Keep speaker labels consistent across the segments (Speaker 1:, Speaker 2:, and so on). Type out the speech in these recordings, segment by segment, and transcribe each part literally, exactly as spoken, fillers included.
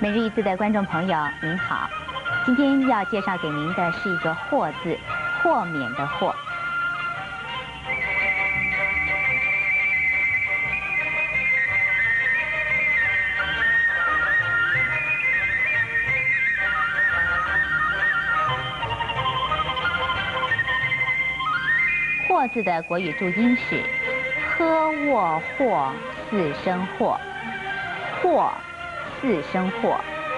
Speaker 1: 每日一字的观众朋友，您好，今天要介绍给您的是一个“豁”字，豁免的“豁”。豁字的国语注音是呵、沃、或四声豁，或四声豁。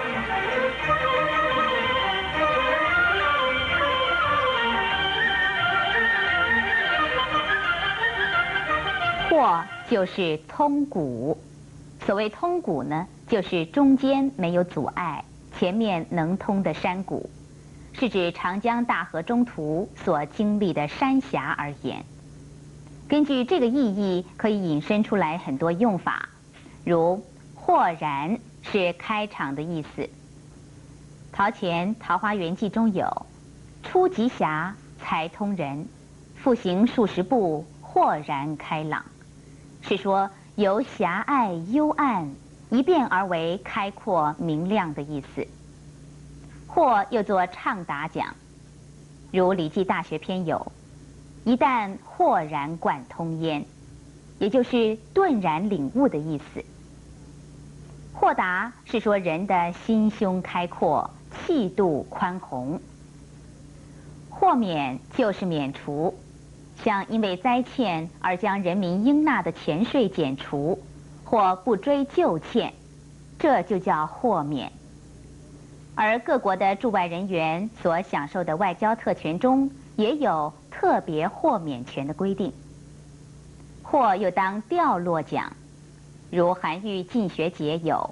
Speaker 1: 豁就是通古，所谓通古呢，就是中间没有阻碍，前面能通的山谷。是指长江大河中途所经历的山峡而言。根据这个意义，可以引申出来很多用法，如豁然是开场的意思。陶潜《桃花源记》中有“出极狭，才通人，复行数十步，豁然开朗”，是说由狭隘幽暗一变而为开阔明亮的意思。或又作畅达讲，如《礼记·大学篇》有“一旦豁然贯通焉”，也就是顿然领悟的意思。豁达是说人的心胸开阔，气度宽宏。豁免就是免除，像因为灾欠而将人民应纳的钱税减除，或不追旧欠，这就叫豁免。而各国的驻外人员所享受的外交特权中，也有特别豁免权的规定。或又当掉落讲，如韩愈进学解有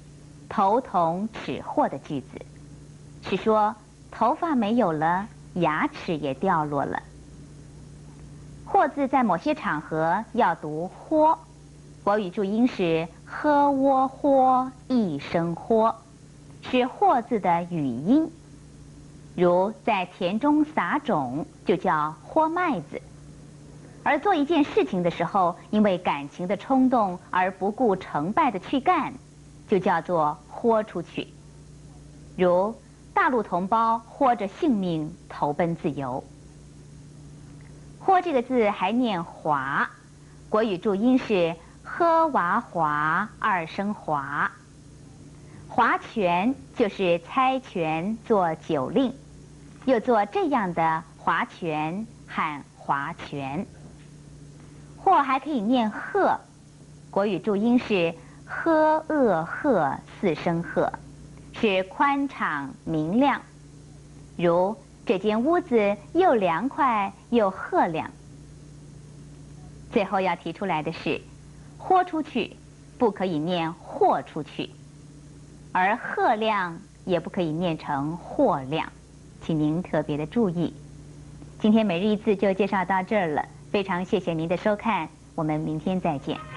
Speaker 1: “头同齿豁”的句子，是说头发没有了，牙齿也掉落了。豁字在某些场合要读豁，国语注音是呵、窝、豁一声豁，是豁字的语音。如在田中撒种就叫豁麦子，而做一件事情的时候，因为感情的冲动而不顾成败的去干，就叫做豁出去。如大陆同胞豁着性命投奔自由。豁这个字还念华，国语注音是呵、娃、华二声华。划权就是猜拳做酒令，又做这样的划拳喊划拳。或还可以念赫，国语注音是呵、鄂、赫四声赫，是宽敞明亮。如这间屋子又凉快又赫亮。最后要提出来的是，豁出去不可以念豁出去，而赫亮也不可以念成豁亮，请您特别的注意。今天每日一字就介绍到这儿了，非常谢谢您的收看，我们明天再见。